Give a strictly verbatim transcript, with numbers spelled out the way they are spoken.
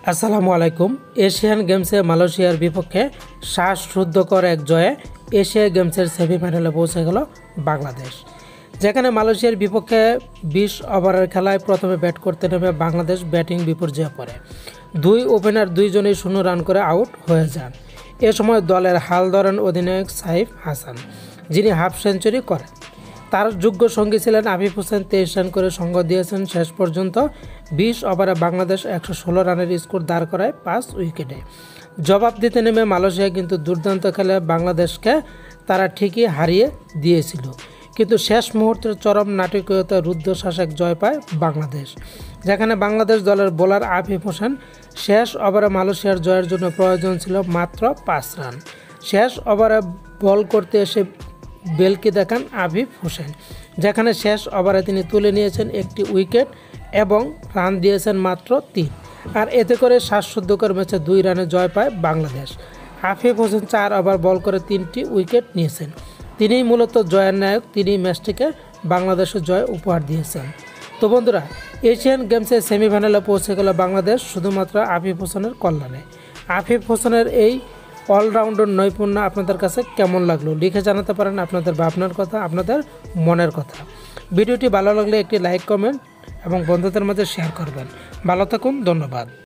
আসসালামু আলাইকুম। এশিয়ান গেমসে মালয়েশিয়ার বিপক্ষে শ্বাসরুদ্ধকর এক জয়ে এশিয়া গেমসের সেমিফাইনালে পৌঁছে গেল বাংলাদেশ, যেখানে মালয়েশিয়ার বিপক্ষে বিশ ওভারের খেলায় প্রথমে ব্যাট করতে নেমে বাংলাদেশ ব্যাটিং বিপর্যয়ে পড়ে। দুই ওপেনার দুইজনেই শূন্য রান করে আউট হয়ে যান। এ সময় দলের হাল ধরেন অধিনায়ক সাইফ হাসান, যিনি হাফ সেঞ্চুরি করেন। তার যোগ্য সঙ্গী ছিলেন আফিফ হোসেন, তেইশ রান করে সঙ্গ দিয়েছেন। শেষ পর্যন্ত বিশ ওভারে বাংলাদেশ একশো ষোলো রানের স্কোর দাঁড় করায় পাঁচ উইকেটে। জবাব দিতে নেমে মালয়েশিয়া কিন্তু দুর্দান্ত খেলে বাংলাদেশকে তারা ঠিকই হারিয়ে দিয়েছিল, কিন্তু শেষ মুহূর্তের চরম নাটকীয়তা রুদ্ধশ্বাস এক জয় পায় বাংলাদেশ, যেখানে বাংলাদেশ দলের বোলার আফিফ হোসেন শেষ ওভারে মালয়েশিয়ার জয়ের জন্য প্রয়োজন ছিল মাত্র পাঁচ রান। শেষ ওভারে বল করতে এসে বেলকি দেখান আফিফ হোসেন, যেখানে শেষ ওভারে তিনি তুলে নিয়েছেন একটি উইকেট এবং রান দিয়েছেন মাত্র তিন। আর এতে করে শ্বাসরুদ্ধকর ম্যাচে দুই রানে জয় পায় বাংলাদেশ। আফিফ হোসেন চার ওভার বল করে তিনটি উইকেট নিয়েছেন। তিনিই মূলত জয়ের নায়ক, তিনি ম্যাচটিকে বাংলাদেশের জয় উপহার দিয়েছেন। তো বন্ধুরা, এশিয়ান গেমসের সেমিফাইনালে পৌঁছে গেল বাংলাদেশ শুধুমাত্র আফিফ হোসেনের কল্যাণে। আফিফ হোসেনের এই অলরাউন্ডার নৈপুণ্য আপনাদের কাছে কেমন লাগলো লিখে জানাতে পারেন আপনাদের ভাবনার কথা, আপনাদের মনের কথা। ভিডিওটি ভালো লাগলে একটি লাইক, কমেন্ট এবং বন্ধুদের মাঝে শেয়ার করবেন। ভালো থাকুন, ধন্যবাদ।